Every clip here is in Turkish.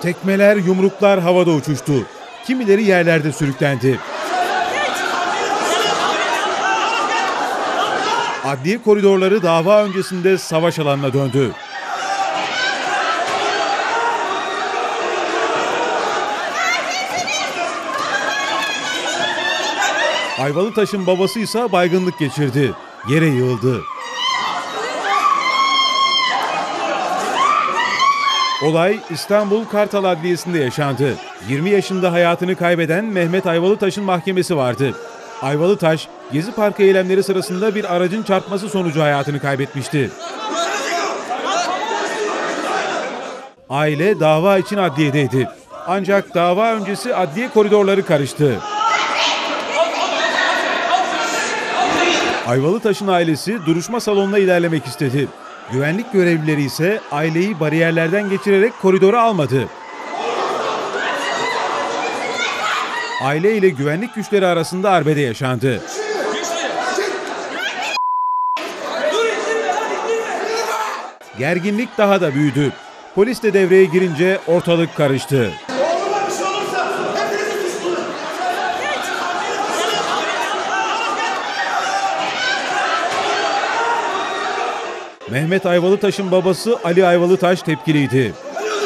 Tekmeler, yumruklar havada uçuştu. Kimileri yerlerde sürüklendi. Adliye koridorları dava öncesinde savaş alanına döndü. Ayvalıtaş'ın babası ise baygınlık geçirdi. Yere yığıldı. Olay İstanbul Kartal Adliyesi'nde yaşandı. 20 yaşında hayatını kaybeden Mehmet Ayvalıtaş'ın mahkemesi vardı. Ayvalıtaş, Gezi Parkı eylemleri sırasında bir aracın çarpması sonucu hayatını kaybetmişti. Aile dava için adliyedeydi. Ancak dava öncesi adliye koridorları karıştı. Ayvalıtaş'ın ailesi duruşma salonuna ilerlemek istedi. Güvenlik görevlileri ise aileyi bariyerlerden geçirerek koridora almadı. Aile ile güvenlik güçleri arasında arbede yaşandı. Gerginlik daha da büyüdü. Polis de devreye girince ortalık karıştı. Mehmet Ayvalıtaş'ın babası Ali Ayvalıtaş tepkiliydi.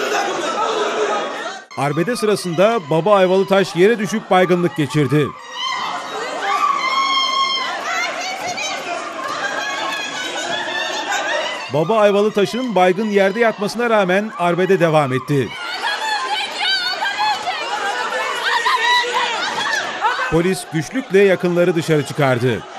Arbede sırasında baba Ayvalıtaş yere düşüp baygınlık geçirdi. Baba Ayvalıtaş'ın baygın yerde yatmasına rağmen arbede devam etti. Polis güçlükle yakınları dışarı çıkardı.